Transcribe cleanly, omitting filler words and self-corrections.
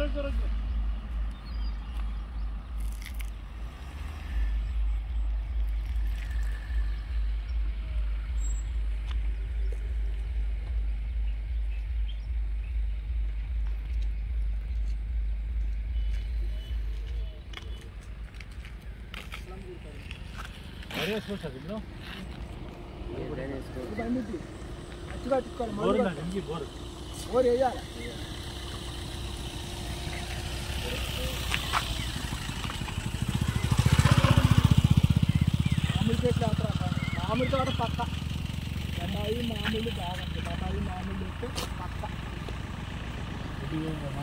bore వేయాలి మామిడి చెట్లు మామిడి తోట పక్క బత్తాయి మామిడి బాగుంటుంది బత్తాయి మామిడి పక్క